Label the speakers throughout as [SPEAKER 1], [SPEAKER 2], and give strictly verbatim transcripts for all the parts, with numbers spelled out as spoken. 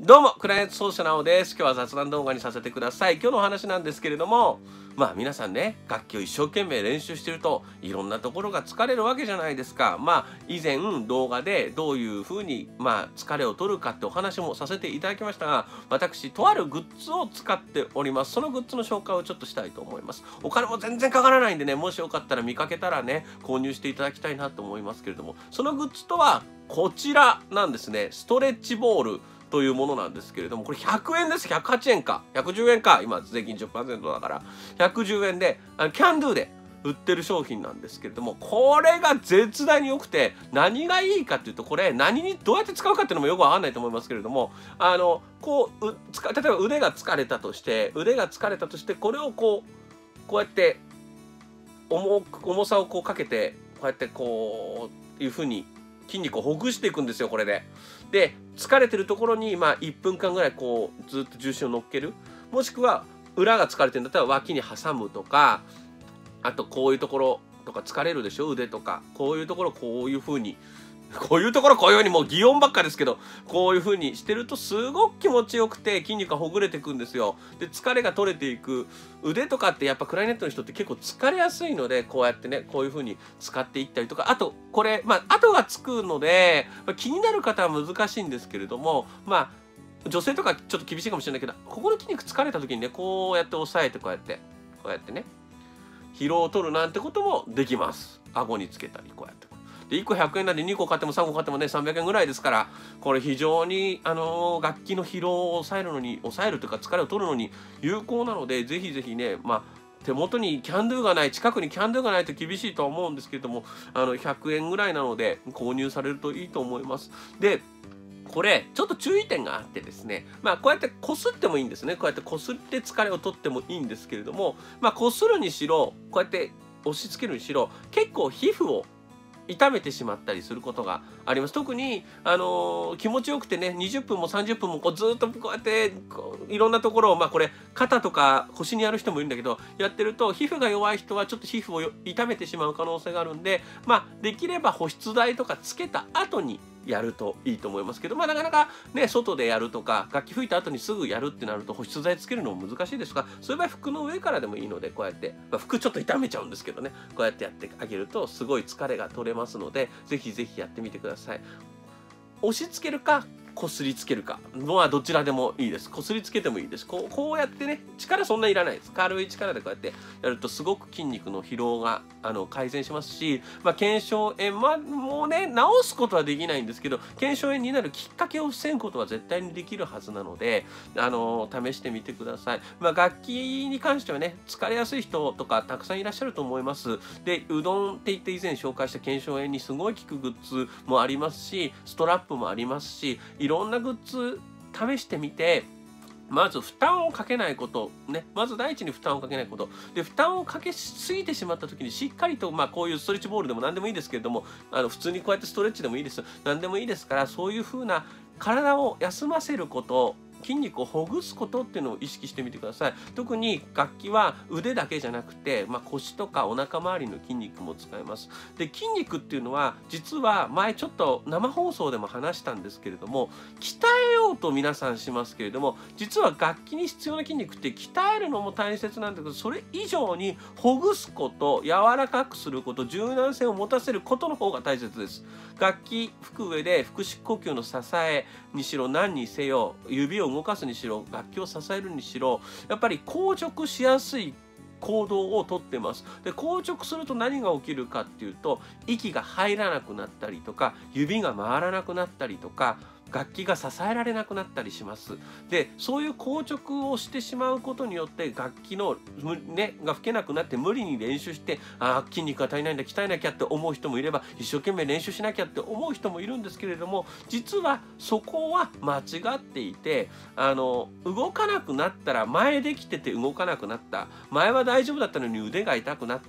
[SPEAKER 1] どうも、クライアント奏者なおです。今日は雑談動画にさせてください。今日のお話なんですけれども、まあ皆さんね、楽器を一生懸命練習してると、いろんなところが疲れるわけじゃないですか。まあ以前動画でどういうふうに、まあ、疲れを取るかってお話もさせていただきましたが、私、とあるグッズを使っております。そのグッズの紹介をちょっとしたいと思います。お金も全然かからないんでね、もしよかったら見かけたらね、購入していただきたいなと思いますけれども、そのグッズとはこちらなんですね。ストレッチボールというものなんですけれども、これひゃくえんです。ひゃくはちえんか。ひゃくじゅうえんか。今、税金 じゅっパーセント だから。ひゃくじゅうえんで、あのキャンドゥで売ってる商品なんですけれども、これが絶大に良くて、何がいいかっていうと、これ、何にどうやって使うかっていうのもよくわかんないと思いますけれども、あの、こう、うつか例えば腕が疲れたとして、腕が疲れたとして、これをこう、こうやって、重く、重さをこうかけて、こうやってこう、いうふうに、筋肉をほぐしていくんですよ、これで。で、疲れてるところに、まあ、いっぷんかんぐらいこう、ずっと重心を乗っける。もしくは、裏が疲れてるんだったら脇に挟むとか、あとこういうところとか疲れるでしょ、腕とか。こういうところこういう風に、こういうところこういうようにもう擬音ばっかですけど、こういう風にしてるとすごく気持ちよくて筋肉がほぐれていくんですよ。で、疲れが取れていく。腕とかってやっぱクラリネットの人って結構疲れやすいので、こうやってね、こういう風に使っていったりとか、あと、これ、まあ、跡がつくので、まあ、気になる方は難しいんですけれども、まあ、女性とかちょっと厳しいかもしれないけど、ここの筋肉疲れた時にね、こうやって押さえて、こうやって、こうやってね、疲労を取るなんてこともできます。顎につけたり、こうやって。で、いっこひゃくえんなんでにこ買ってもさんこ買ってもね、さんびゃくえんぐらいですから、これ非常に、あのー、楽器の疲労を抑えるのに、抑えるというか疲れを取るのに有効なので、ぜひぜひね、まあ、手元にキャンドゥがない、近くにキャンドゥがないと厳しいとは思うんですけれども、あの、ひゃくえんぐらいなので、購入されるといいと思います。で、これ、ちょっと注意点があってですね、まあ、こうやってこすってもいいんですね。こうやってこすって疲れを取ってもいいんですけれども、まあ、こするにしろ、こうやって押し付けるにしろ、結構皮膚を痛めてしまったりすることがあります。特に、あのー、気持ちよくてね、にじゅっぷんもさんじゅっぷんもこうずっとこうやってこういろんなところを、まあこれ肩とか腰にやる人もいるんだけど、やってると皮膚が弱い人はちょっと皮膚を痛めてしまう可能性があるんで、まあできれば保湿剤とかつけた後にやるといいと思いますけど、まあなかなかね、外でやるとか、楽器吹いた後にすぐやるってなると保湿剤つけるのも難しいですが、そういう場合服の上からでもいいので、こうやって、まあ、服ちょっと痛めちゃうんですけどね、こうやってやってあげるとすごい疲れが取れますので、ぜひぜひやってみてください。押し付けるか、こすりつけるかのはどちらでもいいです。こすりつけてもいいです。こう、こうやってね、力そんないらないです。軽い力でこうやってやるとすごく筋肉の疲労があの改善しますし、まあ、腱鞘炎、まあ、もうね、治すことはできないんですけど、腱鞘炎になるきっかけを防ぐことは絶対にできるはずなので、あの、試してみてください。まあ、楽器に関してはね、疲れやすい人とかたくさんいらっしゃると思います。で、うどんって言って以前紹介した腱鞘炎にすごい効くグッズもありますし、ストラップもありますし、いろんなグッズ試してみて、まず負担をかけないこと、ね、まず第一に負担をかけないこと、で負担をかけすぎてしまった時にしっかりと、まあ、こういうストレッチボールでも何でもいいですけれども、あの普通にこうやってストレッチでもいいです、何でもいいですから、そういう風な体を休ませること、筋肉をほぐすことっていうのを意識してみてください。特に楽器は腕だけじゃなくて、まあ、腰とかお腹周りの筋肉も使えます。で、筋肉っていうのは実は前ちょっと生放送でも話したんですけれども、鍛えようと皆さんしますけれども、実は楽器に必要な筋肉って鍛えるのも大切なんだけど、それ以上にほぐすこと、柔らかくすること、柔軟性を持たせることの方が大切です。楽器吹く上で腹式呼吸の支えにしろ何にせよ、指を動かすにしろ、楽器を支えるにしろ、やっぱり硬直しやすい行動をとってます。で、硬直すると何が起きるかっていうと、息が入らなくなったりとか、指が回らなくなったりとか、楽器が支えられなくなったりします。で、そういう硬直をしてしまうことによって楽器の、ね、が吹けなくなって無理に練習して、ああ、筋肉が足りないんだ、鍛えなきゃって思う人もいれば、一生懸命練習しなきゃって思う人もいるんですけれども、実はそこは間違っていて、あの、動かなくなったら、前できてて動かなくなった。前は大丈夫だったのに腕が痛くなった。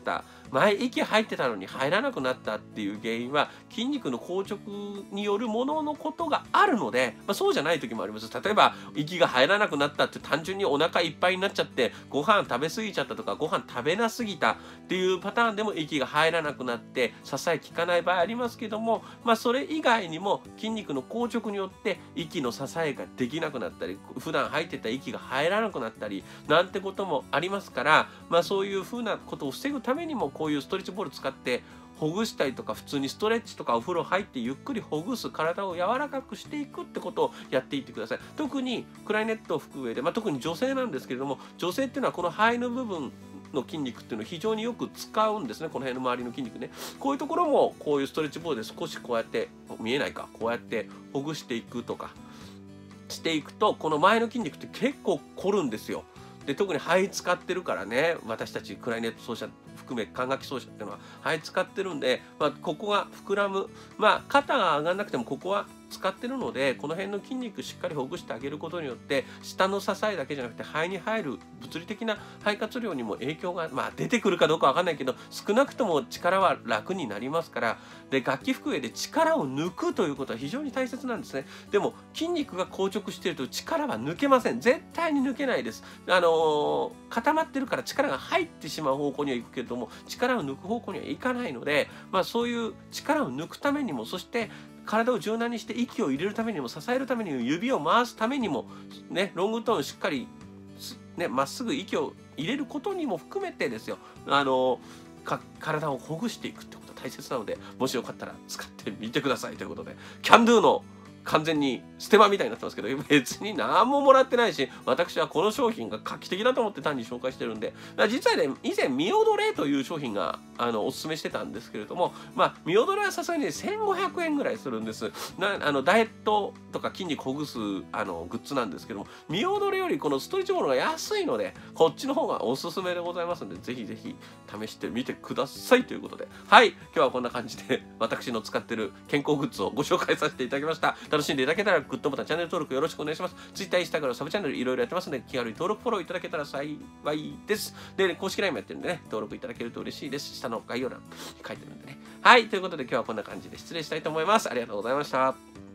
[SPEAKER 1] 前息入ってたのに入らなくなったっていう原因は筋肉の硬直によるもののことがあるので、まあ、そうじゃない時もあります。例えば息が入らなくなったって単純にお腹いっぱいになっちゃってご飯食べ過ぎちゃったとかご飯食べなすぎたっていうパターンでも息が入らなくなって支え効かない場合ありますけども、まあ、それ以外にも筋肉の硬直によって息の支えができなくなったり普段入ってた息が入らなくなったりなんてこともありますから、まあ、そういうふうなことを防ぐためにもこういうストレッチボール使ってほぐしたりとか普通にストレッチとかお風呂入ってゆっくりほぐす体を柔らかくしていくってことをやっていってください。特にクラリネットを吹く上で、まあ、特に女性なんですけれども女性っていうのはこの肺の部分の筋肉っていうのを非常によく使うんですね。この辺の周りの筋肉ね。こういうところもこういうストレッチボールで少しこうやって見えないかこうやってほぐしていくとかしていくとこの前の筋肉って結構凝るんですよ。で特に肺使ってるからね私たちクラリネット奏者含め管楽器奏者っていうのは肺使ってるんで、まあ、ここが膨らむまあ肩が上がらなくてもここは使ってるのでこの辺の筋肉しっかりほぐしてあげることによって下の支えだけじゃなくて肺に入る物理的な肺活量にも影響が、まあ、出てくるかどうかわかんないけど少なくとも力は楽になりますからで楽器吹く上で力を抜くということは非常に大切なんですね。でも筋肉が硬直していると力は抜けません。絶対に抜けないです。あのー、固まってるから力が入ってしまう方向には行くけれども力を抜く方向にはいかないので、まあ、そういう力を抜くためにもそして体を柔軟にして息を入れるためにも支えるためにも指を回すためにもねロングトーンしっかりねまっすぐ息を入れることにも含めてですよあのか体をほぐしていくってことが大切なのでもしよかったら使ってみてくださいということでキャンドゥの完全にステマみたいになってますけど別に何ももらってないし私はこの商品が画期的だと思って単に紹介してるんで実はね以前ミオドレという商品があのおすすめしてたんですけれどもまあミオドレはさすがに、ね、せんごひゃくえんぐらいするんですなあのダイエットとか筋肉ほぐすあのグッズなんですけどもミオドレよりこのストレッチボールが安いのでこっちの方がおすすめでございますのでぜひぜひ試してみてくださいということではい今日はこんな感じで私の使ってる健康グッズをご紹介させていただきました楽しんでいただけたらグッドボタンチャンネル登録よろしくお願いします Twitter、Instagram、サブチャンネルいろいろやってますので気軽に登録フォローいただけたら幸いですで、ね、公式 ライン もやってるんでね登録いただけると嬉しいです下の概要欄に書いてるんでねはいということで今日はこんな感じで失礼したいと思いますありがとうございました。